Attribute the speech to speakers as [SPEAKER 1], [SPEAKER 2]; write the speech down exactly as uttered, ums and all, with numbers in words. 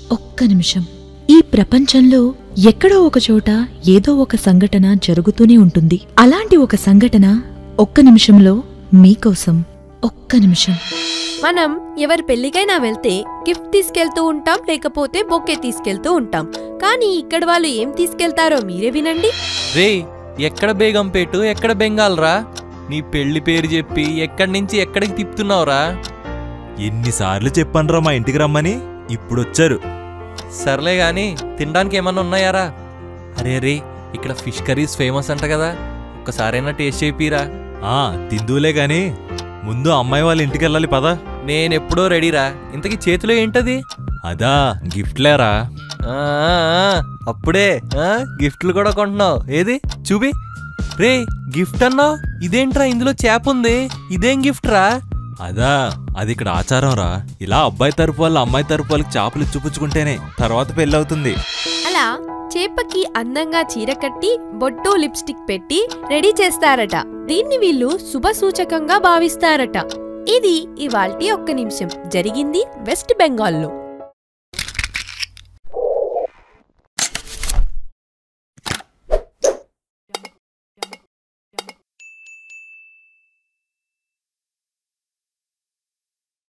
[SPEAKER 1] ఒక్క నిమిషం. ఈ ప్రపంచంలో ఎక్కడో ఒక చోట ఏదో ఒక సంఘటన జరుగుతూనే ఉంటుంది. అలాంటి ఒక సంఘటన ఒక్క నిమిషంలో మీకోసం. ఒక్క నిమిషం.
[SPEAKER 2] మనం ఎవరి పెళ్లికైనా వెళ్తే గిఫ్ట్ తీసుకెళ్తూ ఉంటాం, లేకపోతే బొకే తీసుకెళ్తూ ఉంటాం. కానీ ఇక్కడ వాళ్ళు ఏం తీసుకెళ్తారో మీరే వినండి.
[SPEAKER 3] రే, ఎక్కడ బేగంపేటు, ఎక్కడ బెంగాల్ రా? నీ పెళ్లి పేరు చెప్పి ఎక్కడి నుంచి ఎక్కడికి తిప్పుతున్నావురా?
[SPEAKER 4] ఎన్నిసార్లు చెప్పండ్రా మా ఇంటికి రమ్మని, ఇప్పుడొచ్చారు.
[SPEAKER 3] సర్లే గాని తినడానికి ఏమన్నా ఉన్నాయారా? అరే రే, ఇక్కడ ఫిష్ కర్రీస్ ఫేమస్ అంట కదా, ఒక్కసారైనా టేస్ట్ చేయిరా.
[SPEAKER 4] ఆ తిందులే గాని ముందు అమ్మాయి వాళ్ళ ఇంటికి వెళ్ళాలి పదా.
[SPEAKER 3] నేనెప్పుడో రెడీరా. ఇంతకీ చేతిలో ఏంటది?
[SPEAKER 4] అదా గిఫ్ట్లేరా.
[SPEAKER 3] అప్పుడే గిఫ్ట్లు కూడా కొంటున్నావు? ఏది చూపి. రే, గిఫ్ట్ అన్నావు, ఇదేంట్రా ఇందులో చేప ఉంది, ఇదేం గిఫ్ట్ రా?
[SPEAKER 4] అదా అది ఇక్కడ ఆచారం రా. ఇలా అబ్బాయి తరపు వాళ్ళు అమ్మాయి తరపు వాళ్ళకి చేపలు ఇచ్చిపుచ్చుకుంటేనే తర్వాత పెళ్ళవుతుంది.
[SPEAKER 2] అలా చేపకి అందంగా చీర కట్టి బొట్టు లిప్స్టిక్ పెట్టి రెడీ చేస్తారట. దీన్ని వీళ్ళు శుభ సూచకంగా భావిస్తారట. ఇది ఇవాల్టి ఒక్క నిమిషం. జరిగింది వెస్ట్ బెంగాల్లో.